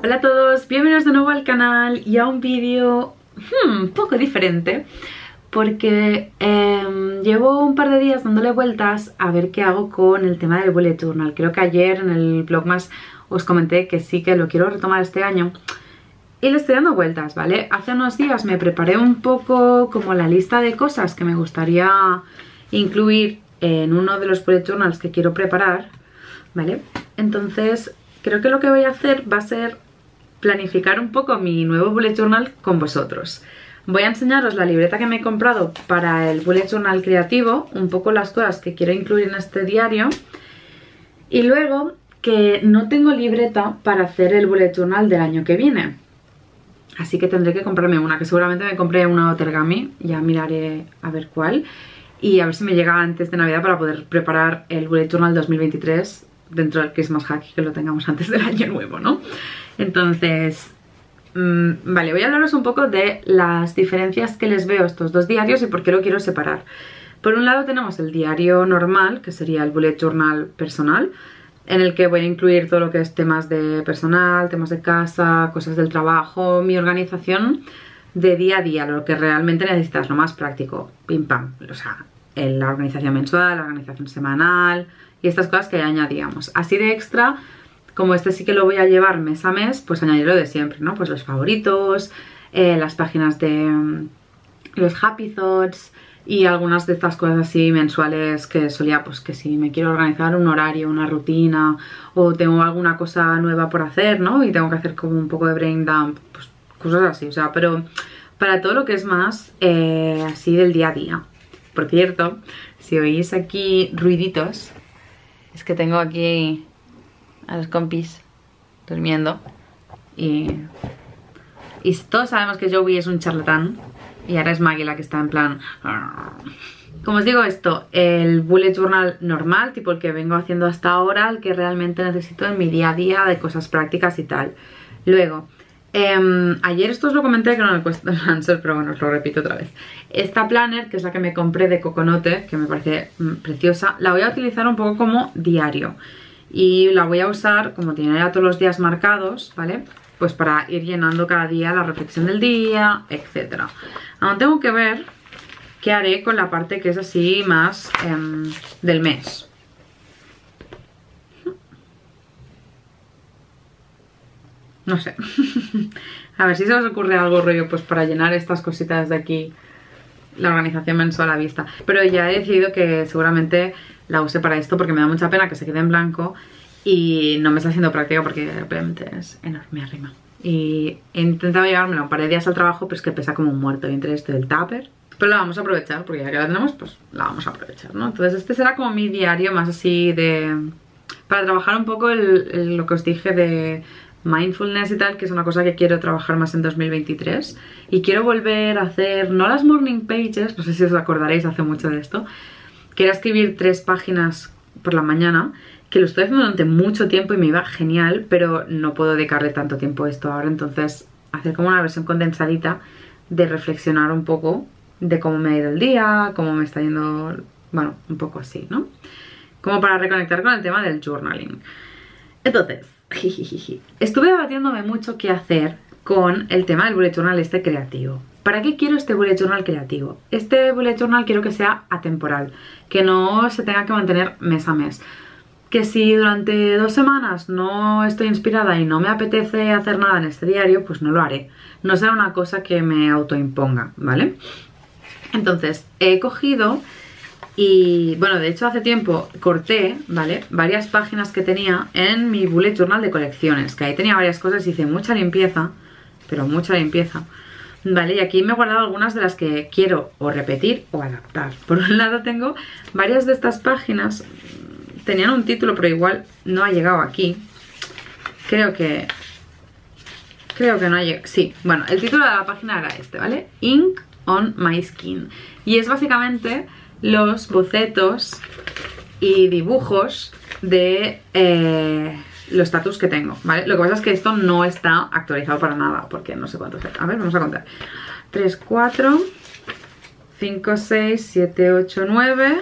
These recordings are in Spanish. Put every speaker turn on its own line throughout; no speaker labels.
Hola a todos, bienvenidos de nuevo al canal y a un vídeo un poco diferente porque llevo un par de días dándole vueltas a ver qué hago con el tema del bullet journal. Creo que ayer en el Vlogmas os comenté que sí que lo quiero retomar este año y le estoy dando vueltas, ¿vale? Hace unos días me preparé un poco como la lista de cosas que me gustaría incluir en uno de los bullet journals que quiero preparar, ¿vale? Entonces creo que lo que voy a hacer va a ser planificar un poco mi nuevo bullet journal con vosotros. Voy a enseñaros la libreta que me he comprado para el bullet journal creativo, un poco las cosas que quiero incluir en este diario, y luego que no tengo libreta para hacer el bullet journal del año que viene, así que tendré que comprarme una, que seguramente me compré una Otergami, ya miraré a ver cuál, y a ver si me llega antes de Navidad para poder preparar el bullet journal 2023 dentro del Christmas Hack, que lo tengamos antes del año nuevo, ¿no? Entonces, vale, voy a hablaros un poco de las diferencias que les veo a estos dos diarios y por qué lo quiero separar. Por un lado tenemos el diario normal, que sería el bullet journal personal, en el que voy a incluir todo lo que es temas de personal, temas de casa, cosas del trabajo, mi organización de día a día, lo que realmente necesitas, lo más práctico, pim pam, o sea, la organización mensual, la organización semanal y estas cosas que añadíamos. Así de extra, como este sí que lo voy a llevar mes a mes, pues añadirlo de siempre, ¿no? Pues los favoritos, las páginas de los happy thoughts y algunas de estas cosas así mensuales que solía, pues que si me quiero organizar un horario, una rutina o tengo alguna cosa nueva por hacer, ¿no? Y tengo que hacer como un poco de brain dump, pues cosas así, o sea, pero para todo lo que es más así del día a día. Por cierto, si oís aquí ruiditos, es que tengo aquí a los compis durmiendo y todos sabemos que Joey es un charlatán y ahora es Maggie la que está en plan. Como os digo esto, el bullet journal normal, tipo el que vengo haciendo hasta ahora, el que realmente necesito en mi día a día de cosas prácticas y tal. Luego, ayer esto os lo comenté que no me cuesta el answer, pero bueno, os lo repito otra vez. Esta planner, que es la que me compré de Coconote, que me parece preciosa, la voy a utilizar un poco como diario. Y la voy a usar, como tiene ya todos los días marcados, ¿vale? Pues para ir llenando cada día la reflexión del día, etc. Aún tengo que ver qué haré con la parte que es así más del mes. No sé. A ver si se os ocurre algo rollo pues para llenar estas cositas de aquí, la organización mensual a la vista. Pero ya he decidido que seguramente la use para esto porque me da mucha pena que se quede en blanco y no me está haciendo práctica porque realmente es enorme arriba. Y he intentado llevármela un par de días al trabajo, pero es que pesa como un muerto. Y entre esto y el tupper, pero la vamos a aprovechar porque ya que la tenemos, pues la vamos a aprovechar, ¿no? Entonces este será como mi diario más así de... para trabajar un poco lo que os dije de mindfulness y tal, que es una cosa que quiero trabajar más en 2023. Y quiero volver a hacer, no las morning pages, no sé si os acordaréis, hace mucho de esto, que era escribir 3 páginas por la mañana, que lo estoy haciendo durante mucho tiempo y me iba genial, pero no puedo dedicarle tanto tiempo a esto ahora, entonces hacer como una versión condensadita de reflexionar un poco de cómo me ha ido el día, cómo me está yendo, bueno, un poco así, ¿no? Como para reconectar con el tema del journaling. Entonces, estuve debatiéndome mucho qué hacer con el tema del bullet journal este creativo. ¿Para qué quiero este bullet journal creativo? Este bullet journal quiero que sea atemporal, que no se tenga que mantener mes a mes. Que si durante 2 semanas no estoy inspirada y no me apetece hacer nada en este diario, pues no lo haré. No será una cosa que me autoimponga, ¿vale? Entonces, he cogido y, bueno, de hecho hace tiempo corté, ¿vale? Varias páginas que tenía en mi bullet journal de colecciones, que ahí tenía varias cosas, hice mucha limpieza, pero mucha limpieza. Vale, y aquí me he guardado algunas de las que quiero o repetir o adaptar. Por un lado tengo varias de estas páginas, tenían un título pero igual no ha llegado aquí. Creo que no ha llegado, sí, bueno, el título de la página era este, ¿vale? Ink on my skin. Y es básicamente los bocetos y dibujos de los tatus que tengo, ¿vale? Lo que pasa es que esto no está actualizado para nada, porque no sé cuántos hay. A ver, vamos a contar. 3, 4, 5, 6, 7, 8, 9,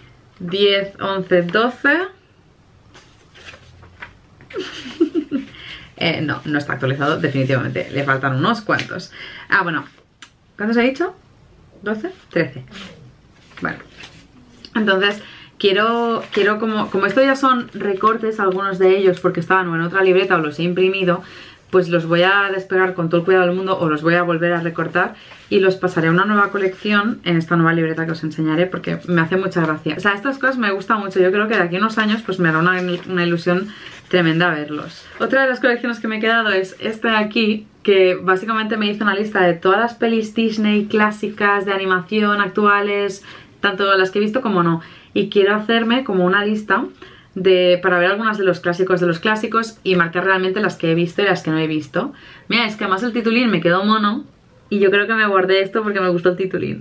10, 11, 12, No, no está actualizado definitivamente, le faltan unos cuantos. Ah, bueno, ¿cuántos he dicho? ¿12? 13. Vale. Entonces, quiero como esto ya son recortes, algunos de ellos, porque estaban o en otra libreta o los he imprimido, pues los voy a despegar con todo el cuidado del mundo o los voy a volver a recortar y los pasaré a una nueva colección en esta nueva libreta que os enseñaré porque me hace mucha gracia. O sea, estas cosas me gustan mucho. Yo creo que de aquí a unos años pues me hará una ilusión tremenda verlos. Otra de las colecciones que me he quedado es esta de aquí, que básicamente me hizo una lista de todas las pelis Disney clásicas de animación actuales, tanto las que he visto como no. Y quiero hacerme como una lista para ver algunas de los clásicos y marcar realmente las que he visto y las que no he visto. Mira, es que además el titulín me quedó mono y yo creo que me guardé esto porque me gustó el titulín.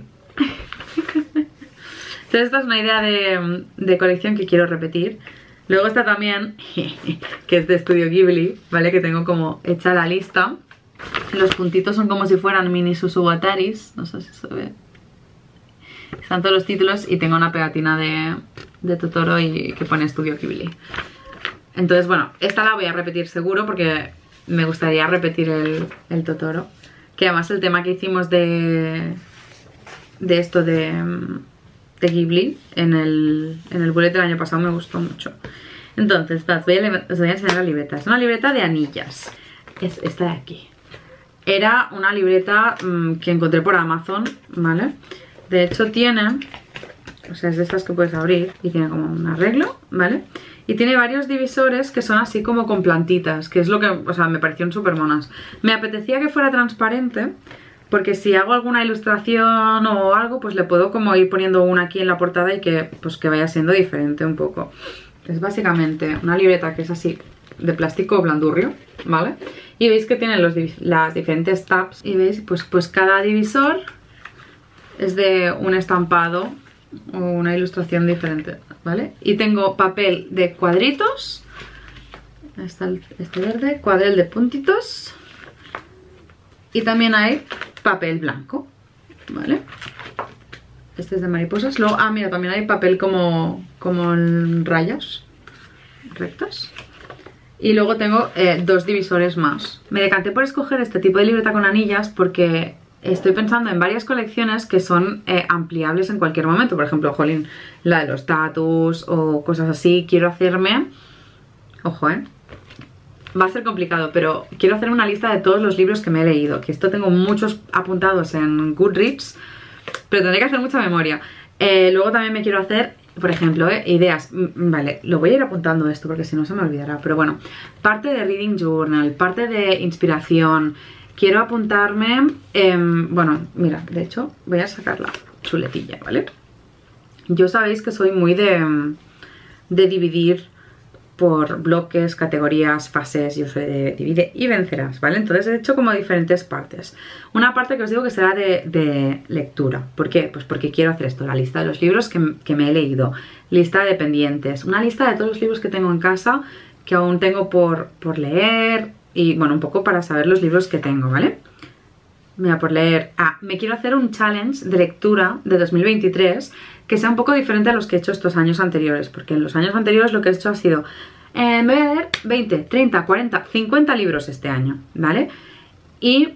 Entonces esta es una idea de colección que quiero repetir. Luego está también, que es de Estudio Ghibli, ¿vale? Que tengo como hecha la lista. Los puntitos son como si fueran mini Susugataris, no sé si se ve. Están todos los títulos y tengo una pegatina de Totoro y que pone Estudio Ghibli. Entonces, bueno, esta la voy a repetir seguro porque me gustaría repetir el Totoro. Que además el tema que hicimos de esto de Ghibli en el bullet del año pasado me gustó mucho. Entonces, os voy a enseñar la libreta. Es una libreta de anillas. Es esta de aquí. Era una libreta que encontré por Amazon, ¿vale? De hecho tiene, o sea, es de estas que puedes abrir y tiene como un arreglo, ¿vale? Y tiene varios divisores que son así como con plantitas, que es lo que, o sea, me parecieron súper monas. Me apetecía que fuera transparente, porque si hago alguna ilustración o algo, pues le puedo como ir poniendo una aquí en la portada y que, pues, que vaya siendo diferente un poco. Es básicamente una libreta que es así, de plástico blandurrio, ¿vale? Y veis que tiene las diferentes tabs y veis, pues cada divisor es de un estampado o una ilustración diferente, ¿vale? Y tengo papel de cuadritos. Ahí está este verde, cuadril de puntitos. Y también hay papel blanco, ¿vale? Este es de mariposas. Luego, mira, también hay papel como en rayas rectas. Y luego tengo dos divisores más. Me decanté por escoger este tipo de libreta con anillas porque estoy pensando en varias colecciones que son ampliables en cualquier momento. Por ejemplo, jolín, la de los tatus o cosas así. Quiero hacerme... Ojo, va a ser complicado, pero quiero hacer una lista de todos los libros que me he leído. Que esto tengo muchos apuntados en Goodreads, pero tendré que hacer mucha memoria. Luego también me quiero hacer, por ejemplo, ideas. Vale, lo voy a ir apuntando esto porque si no se me olvidará. Pero bueno, parte de Reading Journal, parte de inspiración. Quiero apuntarme, bueno, mira, de hecho voy a sacar la chuletilla, ¿vale? Yo sabéis que soy muy de dividir por bloques, categorías, fases. Yo soy de divide y vencerás, ¿vale? Entonces he hecho como diferentes partes. Una parte que os digo que será de lectura. ¿Por qué? Pues porque quiero hacer esto, la lista de los libros que me he leído, lista de pendientes, una lista de todos los libros que tengo en casa que aún tengo por leer. Y bueno, un poco para saber los libros que tengo, ¿vale? Mira, por leer... me quiero hacer un challenge de lectura de 2023 que sea un poco diferente a los que he hecho estos años anteriores. Porque en los años anteriores lo que he hecho ha sido... me voy a leer 20, 30, 40, 50 libros este año, ¿vale? Y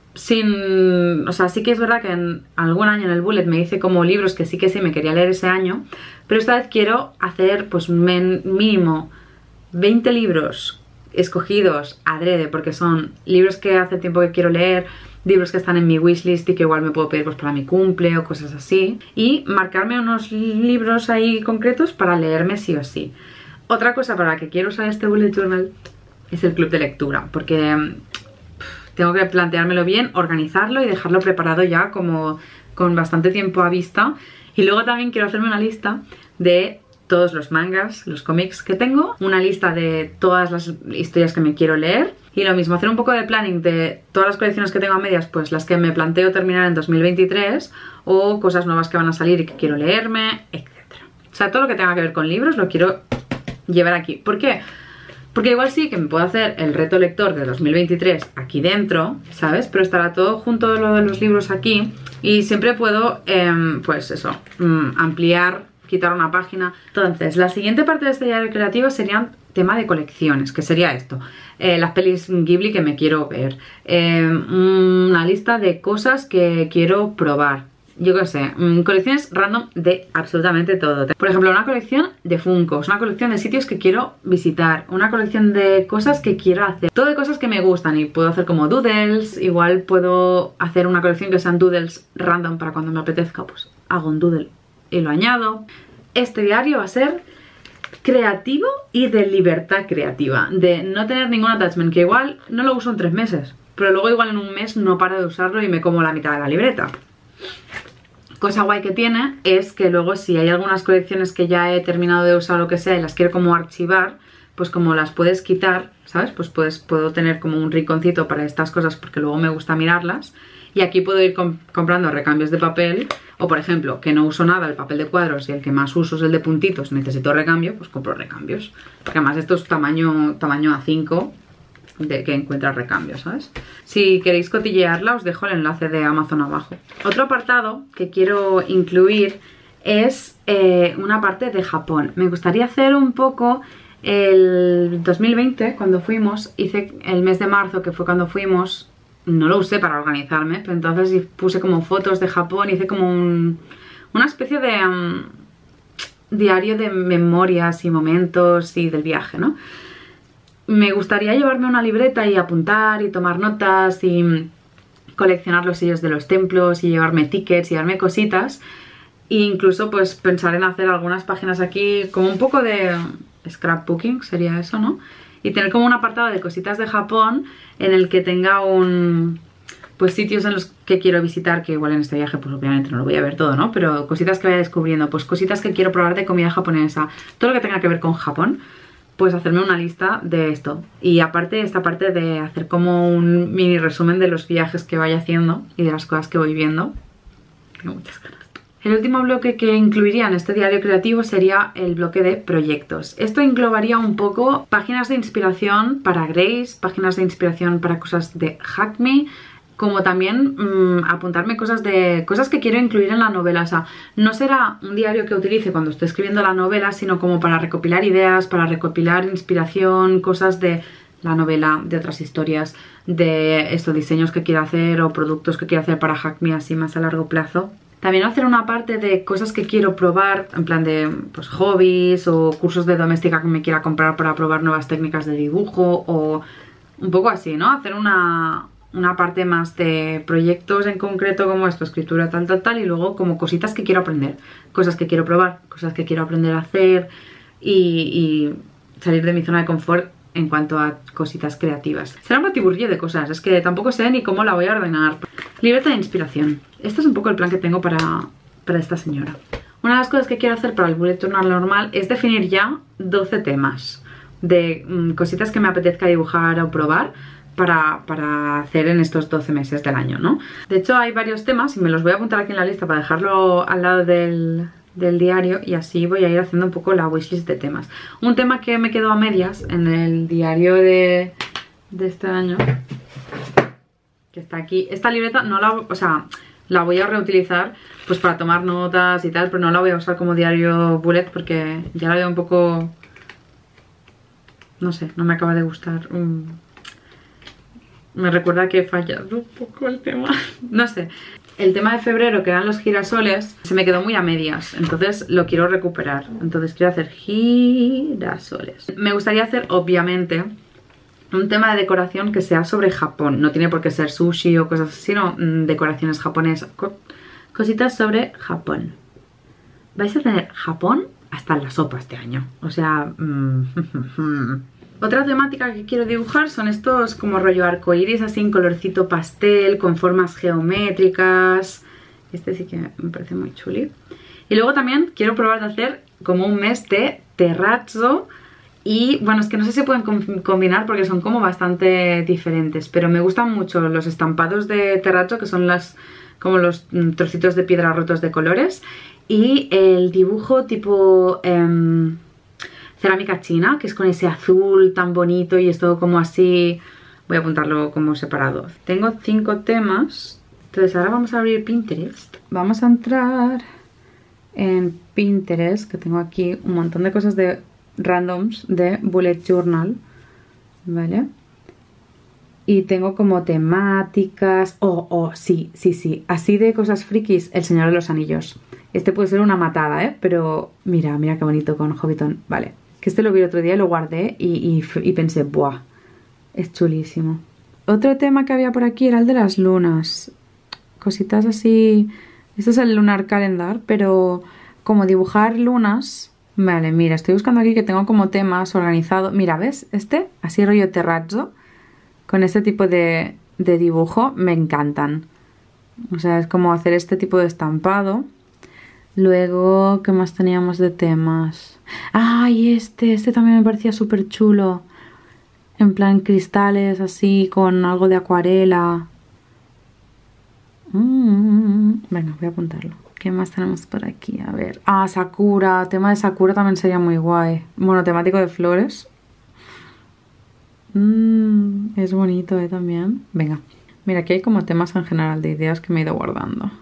sin... O sea, sí que es verdad que en algún año en el bullet me hice como libros que sí me quería leer ese año. Pero esta vez quiero hacer pues mínimo 20 libros escogidos adrede, porque son libros que hace tiempo que quiero leer, libros que están en mi wishlist y que igual me puedo pedir pues para mi cumple o cosas así, y marcarme unos libros ahí concretos para leerme sí o sí. Otra cosa para la que quiero usar este bullet journal es el club de lectura, porque tengo que planteármelo bien, organizarlo y dejarlo preparado ya como con bastante tiempo a vista. Y luego también quiero hacerme una lista de todos los mangas, los cómics que tengo, una lista de todas las historias que me quiero leer y lo mismo, hacer un poco de planning de todas las colecciones que tengo a medias, pues las que me planteo terminar en 2023 o cosas nuevas que van a salir y que quiero leerme, etc. O sea, todo lo que tenga que ver con libros lo quiero llevar aquí. ¿Por qué? Porque igual sí que me puedo hacer el reto lector de 2023 aquí dentro, ¿sabes? Pero estará todo junto lo de los libros aquí y siempre puedo, pues eso, ampliar quitar una página. Entonces, la siguiente parte de este diario creativo serían tema de colecciones, que sería esto. Las pelis Ghibli que me quiero ver. Una lista de cosas que quiero probar. Yo qué sé, colecciones random de absolutamente todo. Por ejemplo, una colección de Funkos, una colección de sitios que quiero visitar, una colección de cosas que quiero hacer. Todo de cosas que me gustan y puedo hacer como doodles. Igual puedo hacer una colección que sean doodles random para cuando me apetezca, pues hago un doodle y lo añado. Este diario va a ser creativo y de libertad creativa, de no tener ningún attachment, que igual no lo uso en 3 meses, pero luego igual en un mes no paro de usarlo y me como la mitad de la libreta. Cosa guay que tiene es que luego si hay algunas colecciones que ya he terminado de usar o lo que sea y las quiero como archivar, pues como las puedes quitar, ¿sabes? Pues puedo tener como un rinconcito para estas cosas porque luego me gusta mirarlas. Y aquí puedo ir comprando recambios de papel. O por ejemplo, que no uso nada, el papel de cuadros y el que más uso es el de puntitos, necesito recambio, pues compro recambios. Porque además esto es tamaño A5 de que encuentras recambios, ¿sabes? Si queréis cotillearla os dejo el enlace de Amazon abajo. Otro apartado que quiero incluir es una parte de Japón. Me gustaría hacer un poco el 2020 cuando fuimos, hice el mes de marzo que fue cuando fuimos. No lo usé para organizarme, pero entonces puse como fotos de Japón, hice como una especie de diario de memorias y momentos y del viaje, ¿no? Me gustaría llevarme una libreta y apuntar y tomar notas y coleccionar los sellos de los templos y llevarme tickets y llevarme cositas. E incluso pues pensar en hacer algunas páginas aquí como un poco de scrapbooking, sería eso, ¿no? Y tener como un apartado de cositas de Japón en el que tenga pues sitios en los que quiero visitar, que igual en este viaje pues obviamente no lo voy a ver todo, ¿no? Pero cositas que vaya descubriendo, pues cositas que quiero probar de comida japonesa, todo lo que tenga que ver con Japón, pues hacerme una lista de esto. Y aparte esta parte de hacer como un mini resumen de los viajes que vaya haciendo y de las cosas que voy viendo. Tengo muchas ganas. El último bloque que incluiría en este diario creativo sería el bloque de proyectos. Esto englobaría un poco páginas de inspiración para Grace, páginas de inspiración para cosas de Hack Me, como también apuntarme cosas que quiero incluir en la novela. O sea, no será un diario que utilice cuando estoy escribiendo la novela, sino como para recopilar ideas, para recopilar inspiración, cosas de la novela, de otras historias, de estos diseños que quiero hacer o productos que quiero hacer para Hack Me así más a largo plazo. También hacer una parte de cosas que quiero probar, en plan de pues, hobbies o cursos de doméstica que me quiera comprar para probar nuevas técnicas de dibujo o un poco así, ¿no? Hacer una parte más de proyectos en concreto como esto, escritura, tal, y luego como cositas que quiero aprender, cosas que quiero probar, cosas que quiero aprender a hacer y salir de mi zona de confort en cuanto a cositas creativas. Será un batiburrillo de cosas, es que tampoco sé ni cómo la voy a ordenar. Libreta de inspiración. Este es un poco el plan que tengo para esta señora. Una de las cosas que quiero hacer para el bullet journal normal es definir ya 12 temas de cositas que me apetezca dibujar o probar para hacer en estos 12 meses del año, ¿no? De hecho hay varios temas y me los voy a apuntar aquí en la lista para dejarlo al lado del diario y así voy a ir haciendo un poco la wishlist de temas. Un tema que me quedó a medias en el diario de este año, que está aquí, esta libreta no la, o sea, la voy a reutilizar pues para tomar notas y tal, pero no la voy a usar como diario bullet porque ya la veo un poco, no sé, no me acaba de gustar. Me recuerda que he fallado un poco el tema, no sé. El tema de febrero, que eran los girasoles, se me quedó muy a medias, entonces lo quiero recuperar. Entonces quiero hacer girasoles. Me gustaría hacer, obviamente, un tema de decoración que sea sobre Japón. No tiene por qué ser sushi o cosas así, sino decoraciones japonesas. Cositas sobre Japón. Vais a tener Japón hasta en la sopa este año. O sea... Otra temática que quiero dibujar son estos como rollo arcoiris, así en colorcito pastel, con formas geométricas. Este sí que me parece muy chuli. Y luego también quiero probar de hacer como un mes de terrazzo. Y bueno, es que no sé si pueden combinar porque son como bastante diferentes. Pero me gustan mucho los estampados de terrazzo, que son como los trocitos de piedra rotos de colores. Y el dibujo tipo... cerámica china, que es con ese azul tan bonito y es todo como así. Voy a apuntarlo como separado. Tengo 5 temas. Entonces ahora vamos a abrir Pinterest. Vamos a entrar en Pinterest, que tengo aquí un montón de cosas de randoms de bullet journal, ¿vale? Y tengo como temáticas. Sí, así de cosas frikis, El Señor de los Anillos. Este puede ser una matada, ¿eh? Pero mira qué bonito con Hobbiton. Vale, que este lo vi el otro día y lo guardé y pensé, ¡buah! Es chulísimo. Otro tema que había por aquí era el de las lunas. Cositas así. Esto es el Lunar Calendar, pero como dibujar lunas. Vale, mira, estoy buscando aquí que tengo como temas organizados. Mira, ¿ves? Este, así rollo terrazzo. Con este tipo de dibujo me encantan. O sea, es como hacer este tipo de estampado. Luego, ¿qué más teníamos de temas? ¡Ay, este también me parecía súper chulo! En plan cristales así, con algo de acuarela. Venga, voy a apuntarlo. ¿Qué más tenemos por aquí? A ver. Ah, Sakura. Tema de Sakura también sería muy guay. Bueno, temático de flores. Es bonito, también. Venga. Mira, aquí hay como temas en general de ideas que me he ido guardando.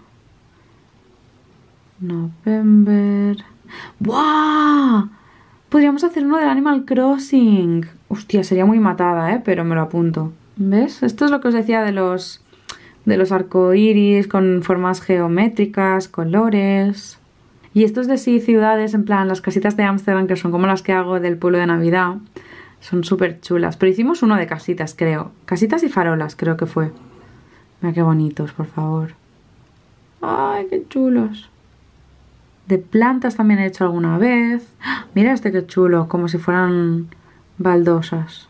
November. ¡Buah! Podríamos hacer uno del Animal Crossing. Hostia, sería muy matada, pero me lo apunto. ¿Ves? Esto es lo que os decía de los arcoíris con formas geométricas, colores. Y estos de sí, ciudades, en plan las casitas de Ámsterdam, que son como las que hago del pueblo de Navidad. Son súper chulas. Pero hicimos uno de casitas, creo. Casitas y farolas, creo que fue. Mira qué bonitos, por favor. ¡Ay, qué chulos! De plantas también he hecho alguna vez. Mira este qué chulo, como si fueran baldosas.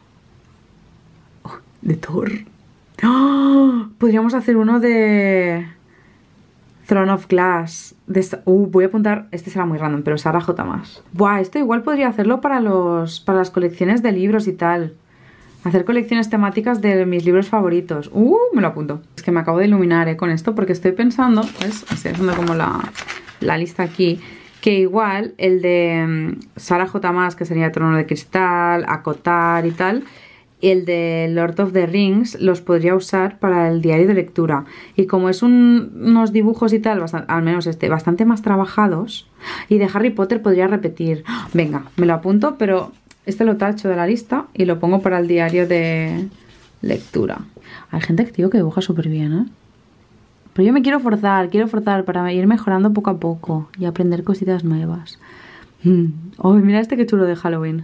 De Thor. ¡Oh! Podríamos hacer uno de Throne of Glass. Voy a apuntar. Este será muy random, pero Sarah J. Maas. Buah, esto igual podría hacerlo para las colecciones de libros y tal. Hacer colecciones temáticas de mis libros favoritos. Me lo apunto. Es que me acabo de iluminar con esto porque estoy pensando, ¿ves? Estoy haciendo como la lista aquí. Que igual el de Sarah J. Maas, que sería Trono de Cristal, Acotar y tal, y el de Lord of the Rings los podría usar para el diario de lectura. Y como es unos dibujos y tal, al menos bastante más trabajados. Y de Harry Potter podría repetir. Venga, me lo apunto, pero este lo tacho de la lista y lo pongo para el diario de lectura. Hay gente que digo que dibuja súper bien, ¿eh? Pero yo me quiero forzar para ir mejorando poco a poco y aprender cositas nuevas. Mira este que chulo de Halloween.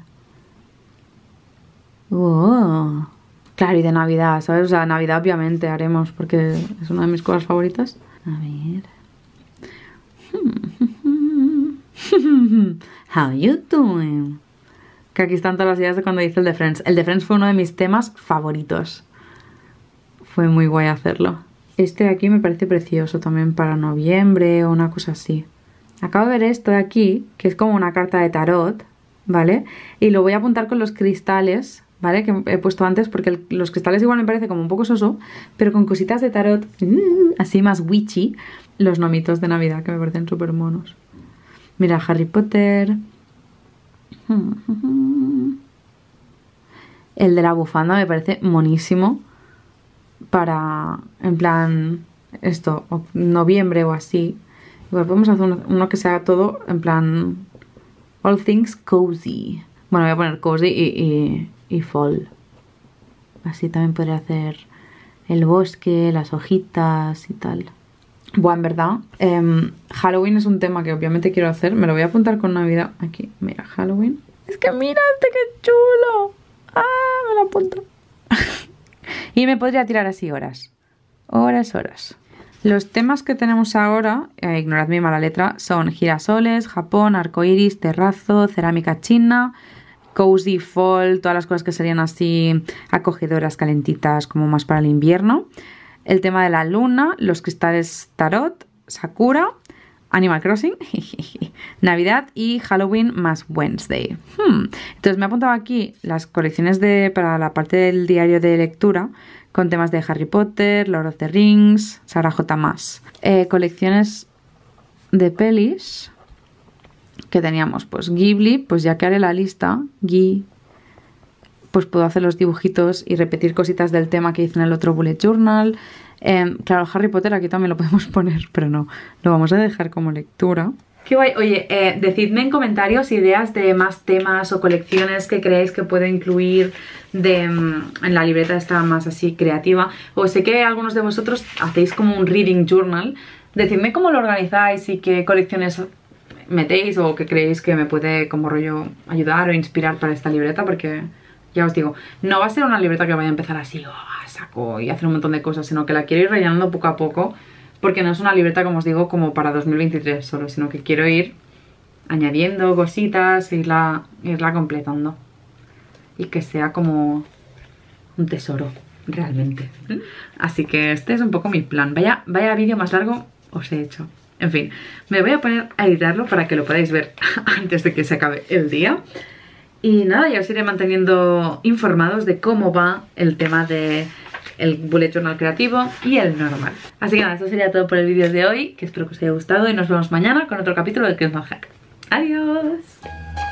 Claro, y de Navidad, ¿sabes? O sea, Navidad obviamente haremos porque es una de mis cosas favoritas. A ver. How you doing? Que aquí están todas las ideas de cuando hice el de Friends. El de Friends fue uno de mis temas favoritos. Fue muy guay hacerlo. Este de aquí me parece precioso también para noviembre o una cosa así. Acabo de ver esto de aquí, que es como una carta de tarot, ¿vale? Y lo voy a apuntar con los cristales, ¿vale? Que he puesto antes porque los cristales igual me parece como un poco soso, pero con cositas de tarot, así más witchy, los nomitos de Navidad que me parecen súper monos. Mira, Harry Potter. El de la bufanda me parece monísimo para, en plan, esto, noviembre o así. Igual podemos hacer uno que sea todo, en plan, all things cozy. Bueno, voy a poner cozy y fall. Así también podría hacer el bosque, las hojitas y tal. Bueno, en verdad, Halloween es un tema que obviamente quiero hacer. Me lo voy a apuntar con Navidad. Aquí, mira, Halloween. Es que mira este qué chulo. Me lo apunto. Y me podría tirar así horas. Horas. Los temas que tenemos ahora, ignorad mi mala letra, son girasoles, Japón, arcoiris, terrazo, cerámica china, cozy fall, todas las cosas que serían así acogedoras, calentitas, como más para el invierno. El tema de la luna, los cristales tarot, Sakura, Animal Crossing, Navidad y Halloween más Wednesday. Entonces me he apuntado aquí las colecciones para la parte del diario de lectura con temas de Harry Potter, Lord of the Rings, Sarah J. Maas. Colecciones de pelis que teníamos, pues Ghibli, pues ya que haré la lista, pues puedo hacer los dibujitos y repetir cositas del tema que hice en el otro bullet journal. Claro, Harry Potter aquí también lo podemos poner, pero no, lo vamos a dejar como lectura. Qué guay. Oye, decidme en comentarios ideas de más temas o colecciones que creéis que puedo incluir en la libreta esta más así creativa. O sé que algunos de vosotros hacéis como un reading journal. Decidme cómo lo organizáis y qué colecciones metéis o que creéis que me puede como rollo ayudar o inspirar para esta libreta, porque ya os digo, no va a ser una libreta que vaya a empezar así a saco y hacer un montón de cosas, sino que la quiero ir rellenando poco a poco, porque no es una libreta, como os digo, como para 2023 solo, sino que quiero ir añadiendo cositas e irla completando y que sea como un tesoro realmente. Así que este es un poco mi plan. Vaya vídeo más largo os he hecho. En fin, me voy a poner a editarlo para que lo podáis ver antes de que se acabe el día. Y nada, ya os iré manteniendo informados de cómo va el tema de el bullet journal creativo y el normal. Así que nada, esto sería todo por el vídeo de hoy, que espero que os haya gustado y nos vemos mañana con otro capítulo de Crimson Hack. ¡Adiós!